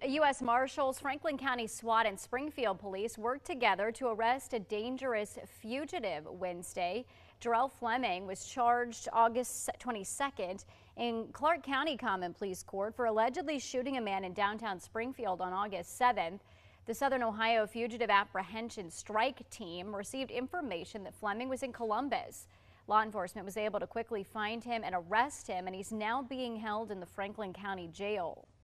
U.S. Marshals, Franklin County SWAT and Springfield police worked together to arrest a dangerous fugitive Wednesday. Jarrell Fleming was charged August 22nd in Clark County Common Pleas Court for allegedly shooting a man in downtown Springfield on August 7th. The Southern Ohio Fugitive Apprehension Strike Team received information that Fleming was in Columbus. Law enforcement was able to quickly find him and arrest him, and he's now being held in the Franklin County Jail.